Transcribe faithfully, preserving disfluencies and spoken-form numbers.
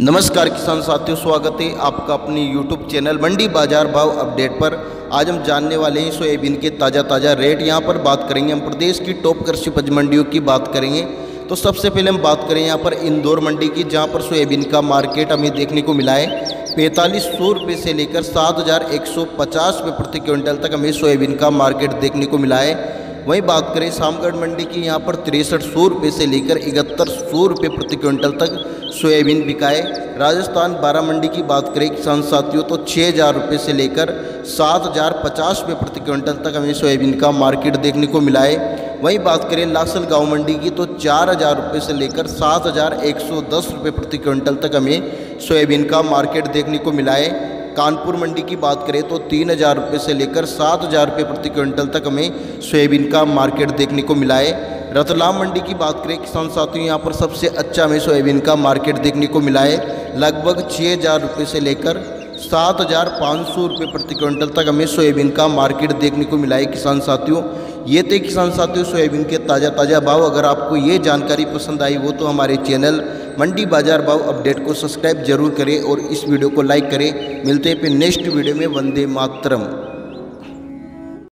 नमस्कार किसान साथियों, स्वागत है आपका अपनी यूट्यूब चैनल मंडी बाजार भाव अपडेट पर। आज हम जानने वाले हैं सोयाबीन के ताज़ा ताज़ा रेट। यहां पर बात करेंगे हम प्रदेश की टॉप कृषि उपज मंडियों की बात करेंगे। तो सबसे पहले हम बात करें यहां पर इंदौर मंडी की, जहां पर सोयाबीन का मार्केट हमें देखने को मिला है पैंतालीस सौ रुपये से लेकर सात हज़ार एक सौ पचास रुपये प्रति क्विंटल तक हमें सोयाबीन का मार्केट देखने को मिला है। वहीं बात करें शामगढ़ मंडी की, यहाँ पर तिरसठ सौ रुपये से लेकर इकहत्तर सौ रुपये प्रति क्विंटल तक सोयाबीन बिका है। राजस्थान बारह मंडी की बात करें किसान साथियों, तो छः हज़ार रुपये से लेकर सात हज़ार पचास रुपये प्रति क्विंटल तक हमें सोयाबीन का मार्केट देखने को मिला है। वहीं बात करें लासल गांव मंडी की, तो चार हज़ार रुपये से लेकर सात हज़ार एक सौ दस रुपये प्रति क्विंटल तक हमें सोयाबीन का मार्केट देखने को मिला है। कानपुर मंडी की बात करें तो तीन हज़ार रुपये से लेकर सात हज़ार रुपये प्रति क्विंटल तक हमें सोयाबीन का मार्केट देखने को मिला है। रतलाम मंडी की बात करें किसान साथियों, यहाँ पर सबसे अच्छा हमें सोयाबीन का मार्केट देखने को मिला है। लगभग छः हज़ार रुपये से लेकर सात हज़ार पाँच सौ रुपये प्रति क्विंटल तक हमें सोयाबीन का मार्केट देखने को मिला है। किसान साथियों, ये थे किसान साथियों सोयाबीन के ताज़ा ताज़ा भाव। अगर आपको ये जानकारी पसंद आई हो तो हमारे चैनल मंडी बाजार भाव अपडेट को सब्सक्राइब जरूर करें और इस वीडियो को लाइक करें। मिलते हैं फिर नेक्स्ट वीडियो में। वंदे मातरम।